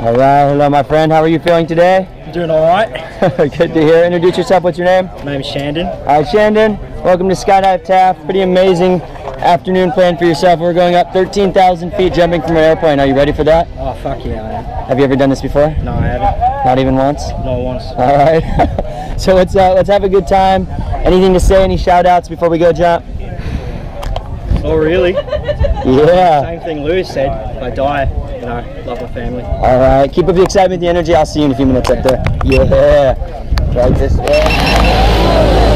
All right, hello my friend. How are you feeling today? I'm doing all right. Good to hear. Introduce yourself. What's your name? My name is Shandon. All right, Shandon. Welcome to Skydive Taft. Pretty amazing afternoon plan for yourself. We're going up 13,000 feet jumping from an airplane. Are you ready for that? Oh, fuck yeah, I am. Have you ever done this before? No, I haven't. Not even once? Not once. All right. So let's have a good time. Anything to say? Any shout outs before we go jump? Oh, really? Yeah. Same thing Lewis said. If I die, you know, love my family. All right. Keep up the excitement, the energy. I'll see you in a few minutes up there. Yeah. Right this way.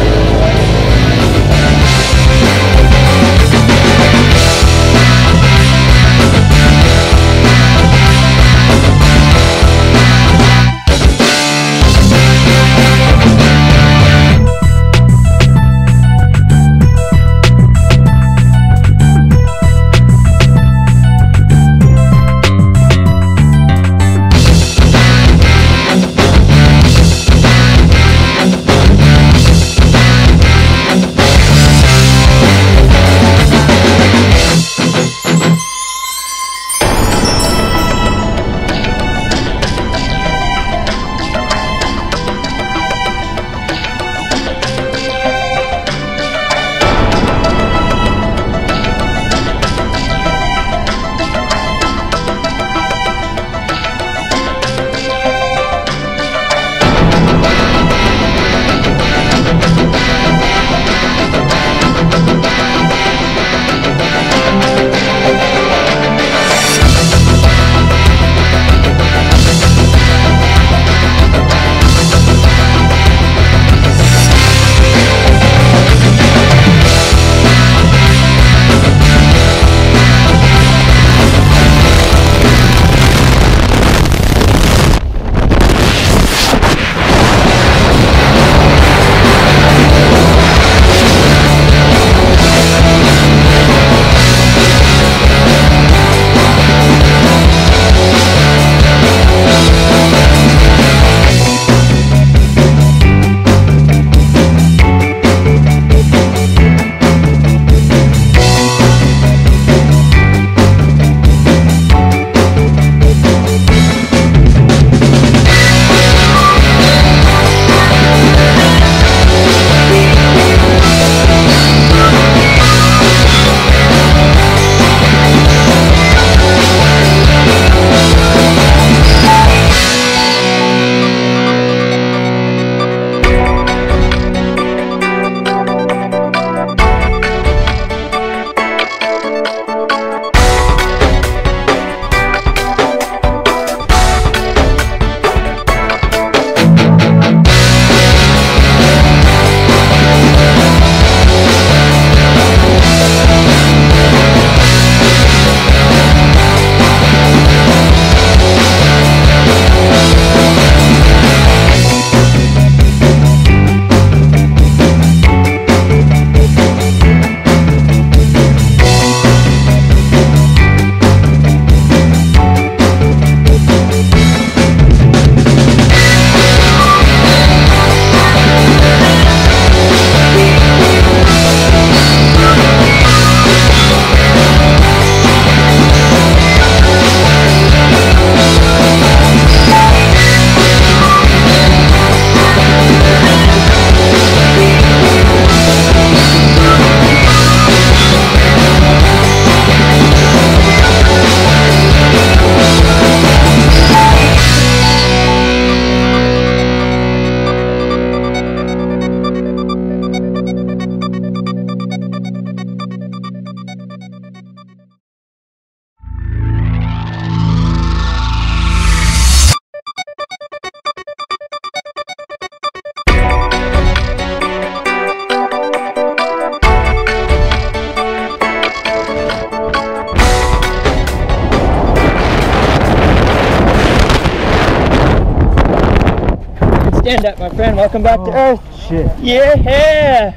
Stand up, my friend. Welcome back to Earth. Shit. Yeah.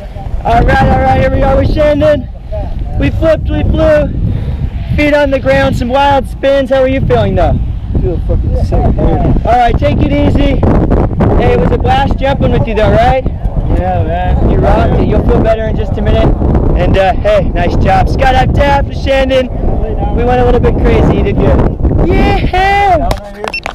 All right. Here we are with Shandon. We flipped, we flew. Feet on the ground, some wild spins. How are you feeling though? I feel fucking sick, dude. All right, take it easy. Hey, it was a blast jumping with you though, right? Yeah, man. You rocked it. You'll feel better in just a minute. And hey, nice job. Skydive Taft with Shandon. We went a little bit crazy. You did good. Yeah. right here.